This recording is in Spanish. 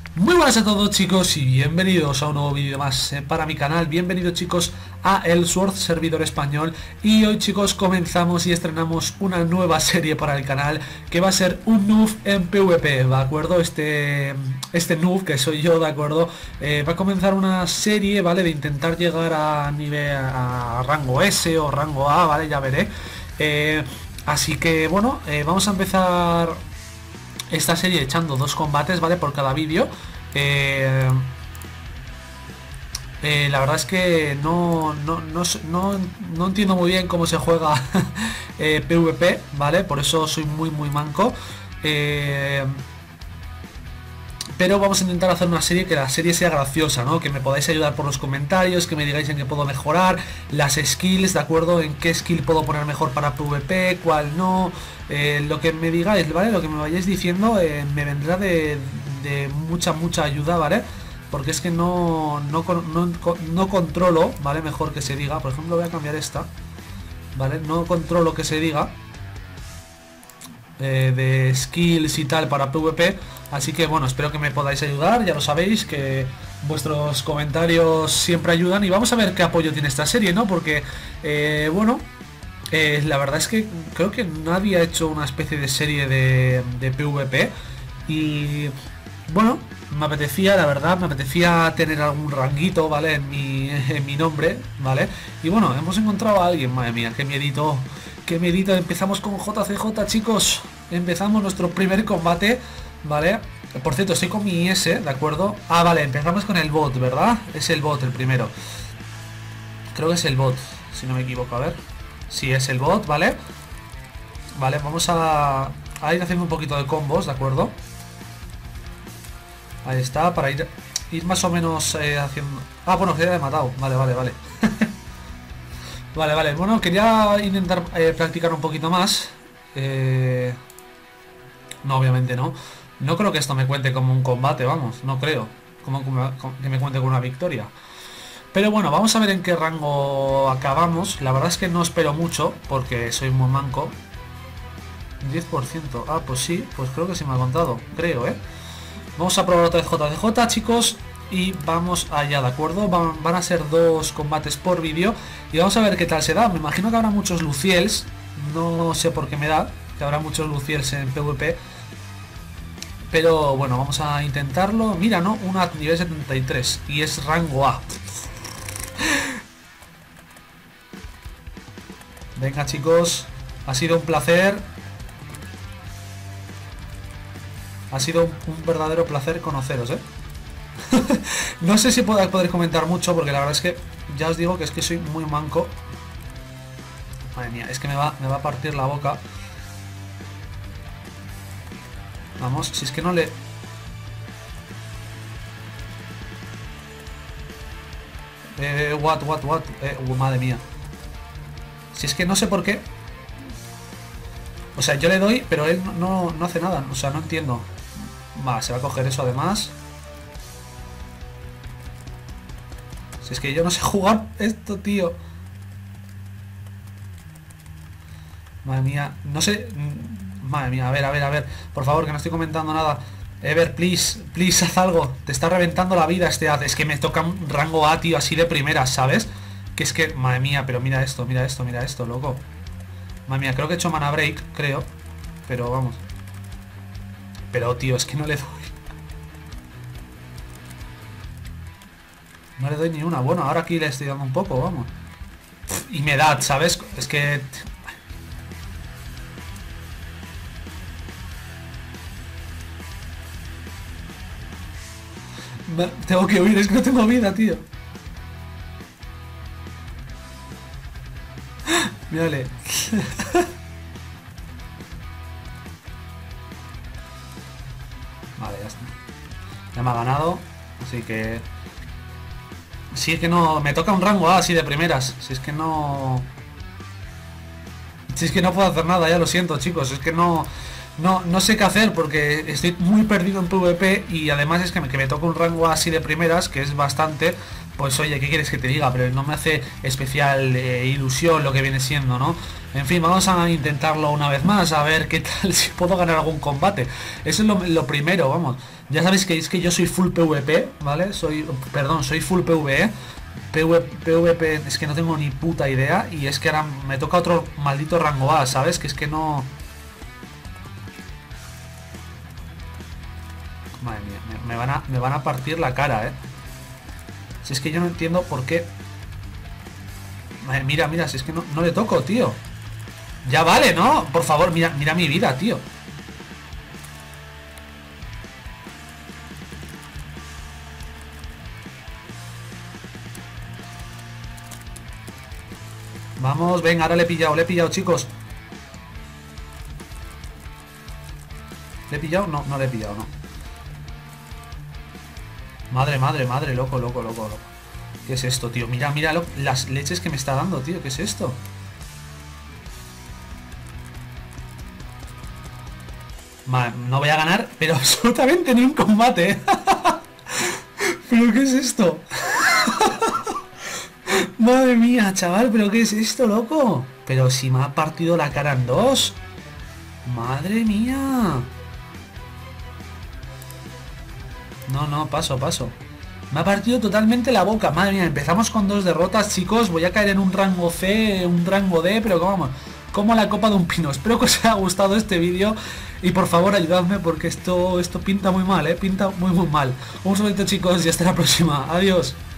Muy buenas a todos, chicos, y bienvenidos a un nuevo vídeo más para mi canal. Bienvenidos, chicos, a Ellsworth, servidor español. Y hoy, chicos, comenzamos y estrenamos una nueva serie para el canal, que va a ser un noob en PvP, ¿de acuerdo? Este noob, que soy yo, ¿de acuerdo? Va a comenzar una serie, ¿vale? De intentar llegar a nivel, a rango S o rango A, ¿vale? Ya veré. Así que, bueno, vamos a empezar esta serie echando 2 combates, ¿vale? Por cada vídeo. La verdad es que no entiendo muy bien cómo se juega PvP, ¿vale? Por eso soy muy manco. Pero vamos a intentar hacer una serie que la serie sea graciosa, ¿no? Que me podáis ayudar por los comentarios, que me digáis en qué puedo mejorar, las skills, ¿de acuerdo? En qué skill puedo poner mejor para PvP, cuál no. Lo que me digáis, ¿vale? Lo que me vayáis diciendo me vendrá de mucha ayuda, ¿vale? Porque es que no controlo, ¿vale? Mejor que se diga. Por ejemplo, voy a cambiar esta, ¿vale? No controlo que se diga de skills y tal para PvP. Así que bueno, espero que me podáis ayudar. Ya lo sabéis que vuestros comentarios siempre ayudan. Y vamos a ver qué apoyo tiene esta serie, ¿no? Porque bueno, la verdad es que creo que nadie ha hecho una especie de serie de PvP. Y bueno, me apetecía, la verdad, me apetecía tener algún ranguito, ¿vale? En mi nombre, ¿vale? Y bueno, hemos encontrado a alguien, madre mía, qué miedito. Qué miedito. Empezamos con JCJ, chicos. Empezamos nuestro primer combate, ¿vale? Por cierto, estoy con mi S, ¿de acuerdo? Ah, vale, empezamos con el bot, ¿verdad? Es el bot el primero. Creo que es el bot, si no me equivoco, a ver. Sí, es el bot, ¿vale? Vale, vamos a ir haciendo un poquito de combos, ¿de acuerdo? Ahí está, para ir más o menos haciendo... Ah, bueno, que ya he matado. Vale. Vale, bueno, quería intentar practicar un poquito más. No, obviamente no. No creo que esto me cuente como un combate, vamos, no creo que me cuente con una victoria. Pero bueno, vamos a ver en qué rango acabamos. La verdad es que no espero mucho, porque soy muy manco. 10%, ah, pues sí, pues creo que sí me ha contado, creo, Vamos a probar otra vez JCJ, chicos. Y vamos allá, ¿de acuerdo? Van a ser 2 combates por vídeo. Y vamos a ver qué tal se da. Me imagino que habrá muchos Luciels. No sé por qué me da que habrá muchos Luciels en PvP. Pero bueno, vamos a intentarlo. Mira, ¿no? Una nivel 73. Y es rango A. Venga, chicos. Ha sido un placer. Ha sido un verdadero placer conoceros, No sé si puedo poder comentar mucho, porque la verdad es que ya os digo que es que soy muy manco. Madre mía, es que me va a partir la boca. Vamos, si es que no le... What? Madre mía. Si es que no sé por qué. O sea, yo le doy, pero él no hace nada. O sea, no entiendo. Va, se va a coger eso además. Si es que yo no sé jugar esto, tío. Madre mía, no sé. Madre mía, a ver. Por favor, que no estoy comentando nada. Ever, please, haz algo. Te está reventando la vida este haz. Es que me toca un rango A, tío, así de primeras, ¿sabes? Que es que, madre mía, pero mira esto, loco. Madre mía, creo que he hecho mana break, creo. Pero vamos. Pero, tío, es que no le doy. No le doy ni una. Bueno, ahora aquí le estoy dando un poco, vamos. Y me da, ¿sabes? Es que... Tengo que huir, es que no tengo vida, tío. Mírale. Vale, ya está. Ya me ha ganado. Así que... Si es que no... Me toca un rango A así de primeras. Si es que no... Si es que no puedo hacer nada, ya lo siento, chicos. Es que no sé qué hacer, porque estoy muy perdido en PvP. Y además es que me toca un rango A así de primeras, que es bastante... Pues oye, ¿qué quieres que te diga? Pero no me hace especial ilusión lo que viene siendo, ¿no? En fin, vamos a intentarlo una vez más, a ver qué tal, si puedo ganar algún combate. Eso es lo primero, vamos. Ya sabéis que es que yo soy full PvP, ¿vale? Perdón, soy full PvE. PvP es que no tengo ni puta idea. Y es que ahora me toca otro maldito rango A, ¿sabes? Que es que no... Madre mía, me van a partir la cara, ¿eh? Si es que yo no entiendo por qué... Madre, mira, mira, si es que no le toco, tío. Ya vale, ¿no? Por favor, mira, mira mi vida, tío. Vamos, venga, ahora le he pillado, chicos. ¿Le he pillado? No, no le he pillado, no. Madre, madre, madre, loco, loco, loco, loco. ¿Qué es esto, tío? Mira, mira las leches que me está dando, tío. ¿Qué es esto? No voy a ganar, pero absolutamente ni un combate, ¿eh? ¿Pero qué es esto? Madre mía, chaval, ¿pero qué es esto, loco? Pero si me ha partido la cara en dos. Madre mía. No, no, paso, paso. Me ha partido totalmente la boca. Madre mía, empezamos con 2 derrotas, chicos. Voy a caer en un rango C, un rango D, pero vamos, como la copa de un pino. Espero que os haya gustado este vídeo. Y por favor, ayudadme porque esto pinta muy mal, pinta muy mal. Un saludito, chicos, y hasta la próxima. Adiós.